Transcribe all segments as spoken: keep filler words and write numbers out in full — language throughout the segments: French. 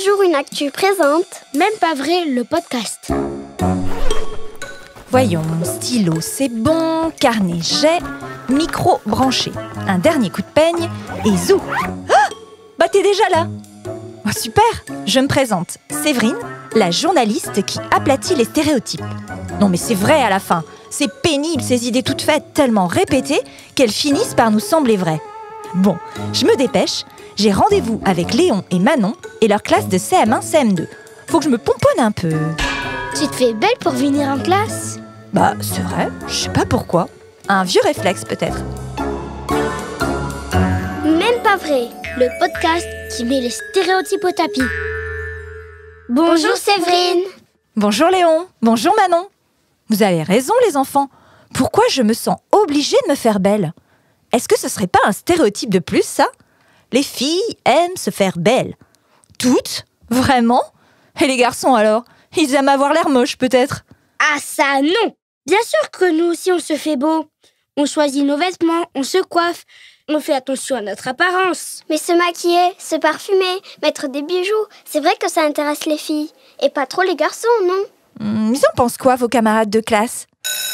jour une actu présente. Même pas vrai, le podcast. Voyons, stylo c'est bon, carnet j'ai, micro branché, un dernier coup de peigne et zou. Ah, bah t'es déjà là. Oh, super, je me présente, Séverine, la journaliste qui aplatit les stéréotypes. Non mais c'est vrai à la fin, c'est pénible ces idées toutes faites, tellement répétées qu'elles finissent par nous sembler vraies. Bon, je me dépêche, j'ai rendez-vous avec Léon et Manon et leur classe de C M un C M deux. Faut que je me pomponne un peu. Tu te fais belle pour venir en classe? Bah, c'est vrai, je sais pas pourquoi. Un vieux réflexe peut-être. Même pas vrai, le podcast qui met les stéréotypes au tapis. Bonjour Séverine. Bonjour Léon, bonjour Manon. Vous avez raison les enfants. Pourquoi je me sens obligée de me faire belle? Est-ce que ce serait pas un stéréotype de plus, ça? Les filles aiment se faire belles. Toutes? Vraiment? Et les garçons alors? Ils aiment avoir l'air moche peut-être? Ah ça non! Bien sûr que nous aussi on se fait beau. On choisit nos vêtements, on se coiffe, on fait attention à notre apparence. Mais se maquiller, se parfumer, mettre des bijoux, c'est vrai que ça intéresse les filles. Et pas trop les garçons, non? Hum, ils en pensent quoi vos camarades de classe?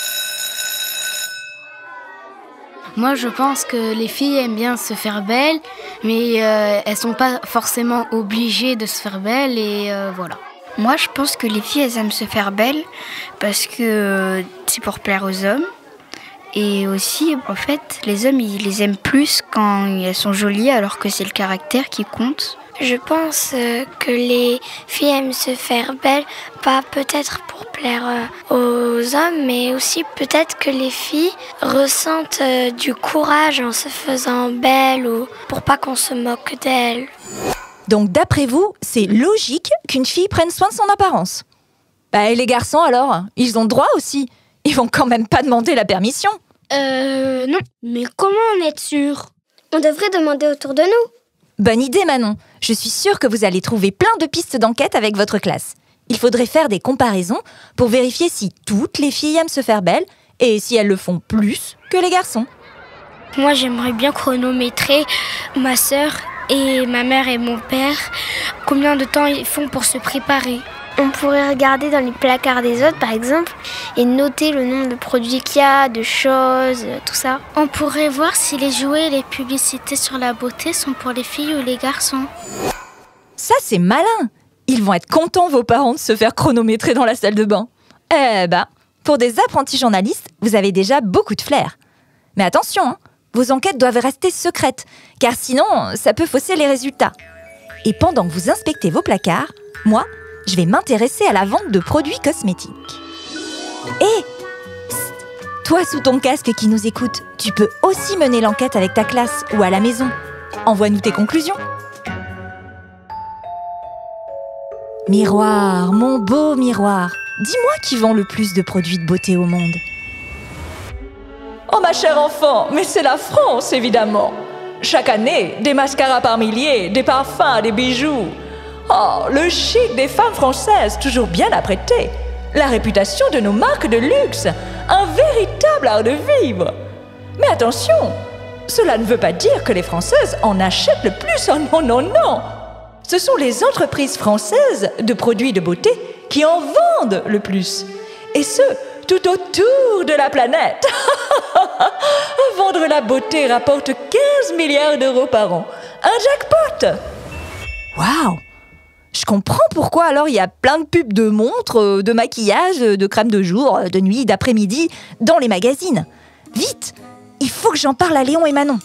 Moi, je pense que les filles aiment bien se faire belles, mais euh, elles sont pas forcément obligées de se faire belles et euh, voilà. Moi, je pense que les filles, elles aiment se faire belles parce que c'est pour plaire aux hommes. Et aussi, en fait, les hommes, ils les aiment plus quand elles sont jolies alors que c'est le caractère qui compte. Je pense que les filles aiment se faire belles, pas peut-être pour plaire aux hommes, mais aussi peut-être que les filles ressentent du courage en se faisant belles ou pour pas qu'on se moque d'elles. Donc d'après vous, c'est logique qu'une fille prenne soin de son apparence? Bah et les garçons alors? Ils ont le droit aussi. Ils vont quand même pas demander la permission. Euh non, mais comment en être sûr? On devrait demander autour de nous. Bonne idée Manon. Je suis sûre que vous allez trouver plein de pistes d'enquête avec votre classe. Il faudrait faire des comparaisons pour vérifier si toutes les filles aiment se faire belles et si elles le font plus que les garçons. Moi, j'aimerais bien chronométrer ma sœur et ma mère et mon père. Combien de temps ils font pour se préparer? On pourrait regarder dans les placards des autres, par exemple, et noter le nombre de produits qu'il y a, de choses, tout ça. On pourrait voir si les jouets et les publicités sur la beauté sont pour les filles ou les garçons. Ça, c'est malin. Ils vont être contents, vos parents, de se faire chronométrer dans la salle de bain. Eh ben, pour des apprentis journalistes, vous avez déjà beaucoup de flair. Mais attention, hein, vos enquêtes doivent rester secrètes, car sinon, ça peut fausser les résultats. Et pendant que vous inspectez vos placards, moi, je vais m'intéresser à la vente de produits cosmétiques. Hé, toi sous ton casque qui nous écoute, tu peux aussi mener l'enquête avec ta classe ou à la maison. Envoie-nous tes conclusions. Miroir, mon beau miroir, dis-moi qui vend le plus de produits de beauté au monde. Oh ma chère enfant, mais c'est la France évidemment. Chaque année, des mascaras par milliers, des parfums, des bijoux. Oh, le chic des femmes françaises, toujours bien apprêtées. La réputation de nos marques de luxe, un véritable art de vivre. Mais attention, cela ne veut pas dire que les Françaises en achètent le plus. Oh non, non, non. Ce sont les entreprises françaises de produits de beauté qui en vendent le plus. Et ce, tout autour de la planète. Vendre la beauté rapporte quinze milliards d'euros par an. Un jackpot. Waouh! Je comprends pourquoi alors il y a plein de pubs de montres, de maquillage, de crème de jour, de nuit, d'après-midi dans les magazines. Vite, il faut que j'en parle à Léon et Manon.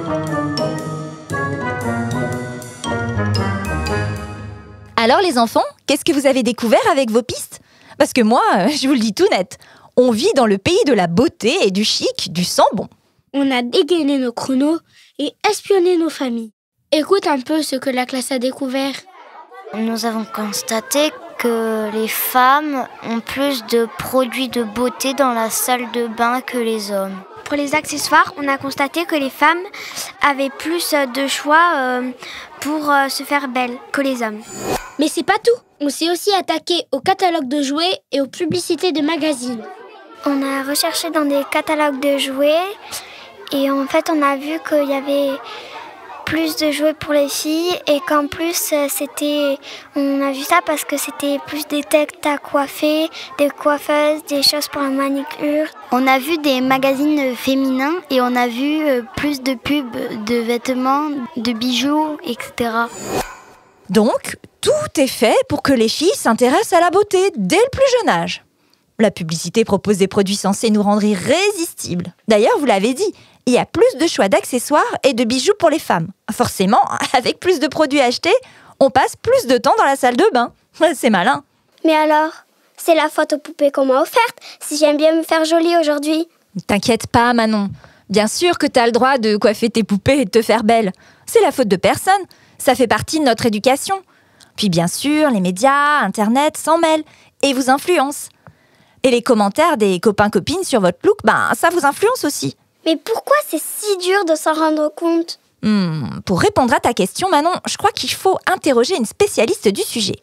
Alors les enfants, qu'est-ce que vous avez découvert avec vos pistes? Parce que moi, je vous le dis tout net, on vit dans le pays de la beauté et du chic, du sang bon. On a dégainé nos chronos et espionné nos familles. Écoute un peu ce que la classe a découvert. Nous avons constaté que les femmes ont plus de produits de beauté dans la salle de bain que les hommes. Pour les accessoires, on a constaté que les femmes avaient plus de choix euh, pour euh, se faire belles que les hommes. Mais c'est pas tout. On s'est aussi attaqué au catalogue de jouets et aux publicités de magazines. On a recherché dans des catalogues de jouets et en fait on a vu qu'il y avait plus de jouets pour les filles et qu'en plus c'était, on a vu ça parce que c'était plus des têtes à coiffer, des coiffeuses, des choses pour la manicure. On a vu des magazines féminins et on a vu plus de pubs de vêtements, de bijoux, et cetera. Donc, tout est fait pour que les filles s'intéressent à la beauté dès le plus jeune âge. La publicité propose des produits censés nous rendre irrésistibles. D'ailleurs, vous l'avez dit, il y a plus de choix d'accessoires et de bijoux pour les femmes. Forcément, avec plus de produits achetés, on passe plus de temps dans la salle de bain. C'est malin. Mais alors, c'est la faute aux poupées qu'on m'a offerte si j'aime bien me faire jolie aujourd'hui. T'inquiète pas, Manon. Bien sûr que t'as le droit de coiffer tes poupées et de te faire belle. C'est la faute de personne. Ça fait partie de notre éducation. Puis bien sûr, les médias, Internet s'en mêlent et vous influencent. Et les commentaires des copains-copines sur votre look, ben, ça vous influence aussi. Mais pourquoi c'est si dur de s'en rendre compte ? Hmm, pour répondre à ta question, Manon, je crois qu'il faut interroger une spécialiste du sujet.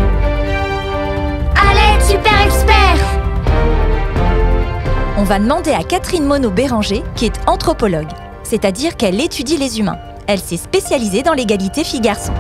Allez, super expert ! On va demander à Catherine Monod-Béranger, qui est anthropologue, c'est-à-dire qu'elle étudie les humains. Elle s'est spécialisée dans l'égalité filles-garçons.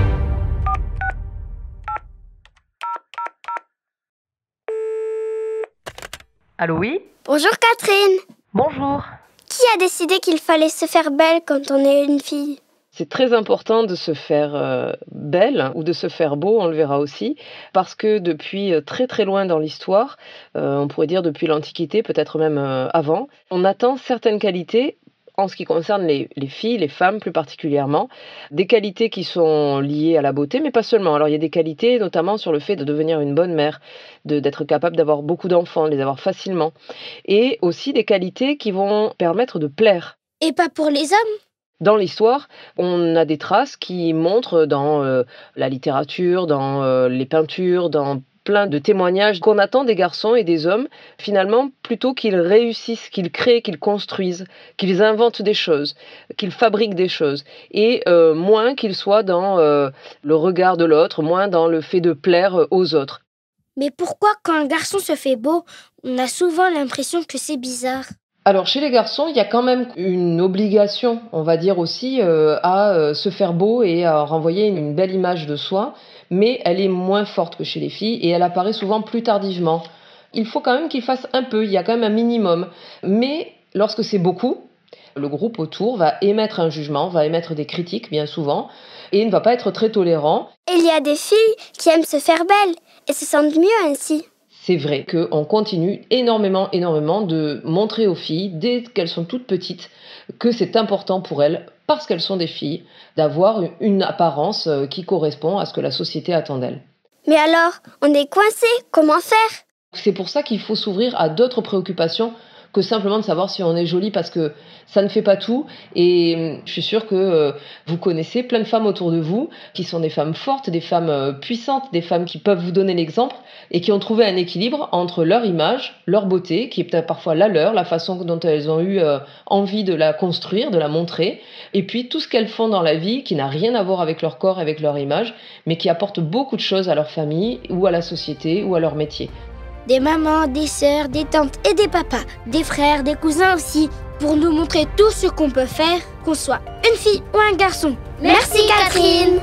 Allô, oui ? Bonjour Catherine. Bonjour. Qui a décidé qu'il fallait se faire belle quand on est une fille ? C'est très important de se faire euh, belle ou de se faire beau, on le verra aussi, parce que depuis très très loin dans l'histoire, euh, on pourrait dire depuis l'Antiquité, peut-être même euh, avant, on attend certaines qualités en ce qui concerne les, les filles, les femmes plus particulièrement, des qualités qui sont liées à la beauté, mais pas seulement. Alors il y a des qualités notamment sur le fait de devenir une bonne mère, de, d'être capable d'avoir beaucoup d'enfants, de les avoir facilement, et aussi des qualités qui vont permettre de plaire. Et pas pour les hommes ? Dans l'histoire, on a des traces qui montrent dans euh, la littérature, dans euh, les peintures, dans plein de témoignages qu'on attend des garçons et des hommes, finalement, plutôt qu'ils réussissent, qu'ils créent, qu'ils construisent, qu'ils inventent des choses, qu'ils fabriquent des choses, et euh, moins qu'ils soient dans euh, le regard de l'autre, moins dans le fait de plaire aux autres. Mais pourquoi, quand un garçon se fait beau, on a souvent l'impression que c'est bizarre ? Alors, chez les garçons, il y a quand même une obligation, on va dire aussi, euh, à euh, se faire beau et à renvoyer une, une belle image de soi, mais elle est moins forte que chez les filles et elle apparaît souvent plus tardivement. Il faut quand même qu'ils fassent un peu, il y a quand même un minimum. Mais lorsque c'est beaucoup, le groupe autour va émettre un jugement, va émettre des critiques bien souvent, et ne va pas être très tolérant. Il y a des filles qui aiment se faire belles et se sentent mieux ainsi. C'est vrai qu'on continue énormément, énormément de montrer aux filles, dès qu'elles sont toutes petites, que c'est important pour elles, parce qu'elles sont des filles, d'avoir une apparence qui correspond à ce que la société attend d'elles. Mais alors, on est coincé, comment faire ? C'est pour ça qu'il faut s'ouvrir à d'autres préoccupations que simplement de savoir si on est jolie, parce que ça ne fait pas tout. Et je suis sûre que euh, vous connaissez plein de femmes autour de vous qui sont des femmes fortes, des femmes euh, puissantes, des femmes qui peuvent vous donner l'exemple et qui ont trouvé un équilibre entre leur image, leur beauté, qui est peut-être parfois la leur, la façon dont elles ont eu euh, envie de la construire, de la montrer, et puis tout ce qu'elles font dans la vie qui n'a rien à voir avec leur corps, avec leur image, mais qui apporte beaucoup de choses à leur famille ou à la société ou à leur métier. Des mamans, des sœurs, des tantes et des papas, des frères, des cousins aussi, pour nous montrer tout ce qu'on peut faire, qu'on soit une fille ou un garçon. Merci Catherine.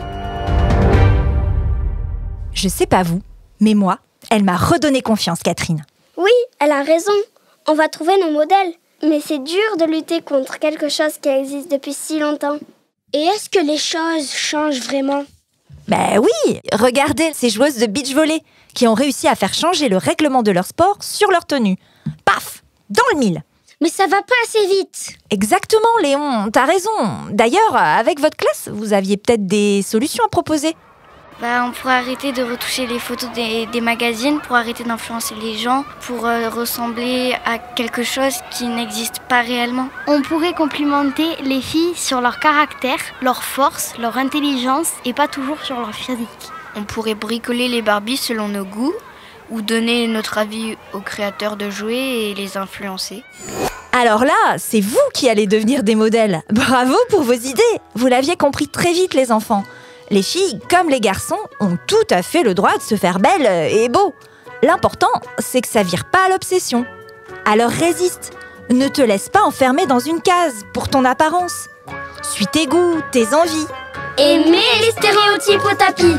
Je sais pas vous, mais moi, elle m'a redonné confiance, Catherine. Oui, elle a raison. On va trouver nos modèles. Mais c'est dur de lutter contre quelque chose qui existe depuis si longtemps. Et est-ce que les choses changent vraiment ? Ben oui, regardez ces joueuses de beach volley qui ont réussi à faire changer le règlement de leur sport sur leur tenue. Paf, dans le mille. Mais ça va pas assez vite. Exactement, Léon, t'as raison. D'ailleurs, avec votre classe, vous aviez peut-être des solutions à proposer. Bah, on pourrait arrêter de retoucher les photos des, des magazines pour arrêter d'influencer les gens, pour euh, ressembler à quelque chose qui n'existe pas réellement. On pourrait complimenter les filles sur leur caractère, leur force, leur intelligence et pas toujours sur leur physique. On pourrait bricoler les Barbies selon nos goûts ou donner notre avis aux créateurs de jouets et les influencer. Alors là, c'est vous qui allez devenir des modèles. Bravo pour vos idées. Vous l'aviez compris très vite, les enfants. Les filles, comme les garçons, ont tout à fait le droit de se faire belle et beau. L'important, c'est que ça vire pas à l'obsession. Alors résiste. Ne te laisse pas enfermer dans une case pour ton apparence. Suis tes goûts, tes envies. Et mets les stéréotypes au tapis.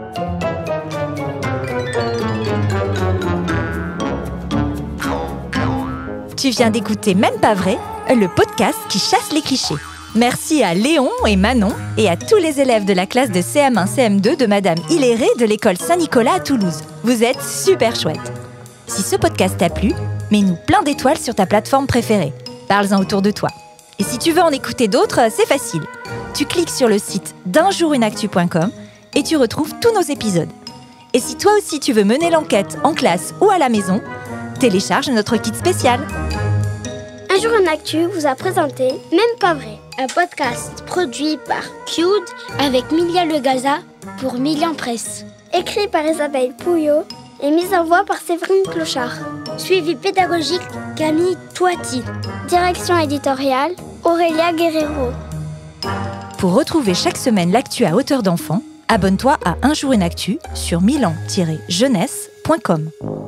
Tu viens d'écouter Même pas vrai, le podcast qui chasse les clichés. Merci à Léon et Manon et à tous les élèves de la classe de C M un C M deux de Madame Hilléré de l'école Saint-Nicolas à Toulouse. Vous êtes super chouettes. Si ce podcast t'a plu, mets-nous plein d'étoiles sur ta plateforme préférée. Parle-en autour de toi. Et si tu veux en écouter d'autres, c'est facile. Tu cliques sur le site d'un jour une actu point com et tu retrouves tous nos épisodes. Et si toi aussi tu veux mener l'enquête en classe ou à la maison, télécharge notre kit spécial. Un jour une actu vous a présenté Même pas vrai, un podcast produit par Cude avec Milia Legaza pour Milian Presse. Écrit par Isabelle Pouillot et mis en voix par Séverine Clochard. Suivi pédagogique Camille Toiti. Direction éditoriale Aurélia Guerrero. Pour retrouver chaque semaine l'actu à hauteur d'enfant, abonne-toi à Un jour une actu sur milan tiret jeunesse point com.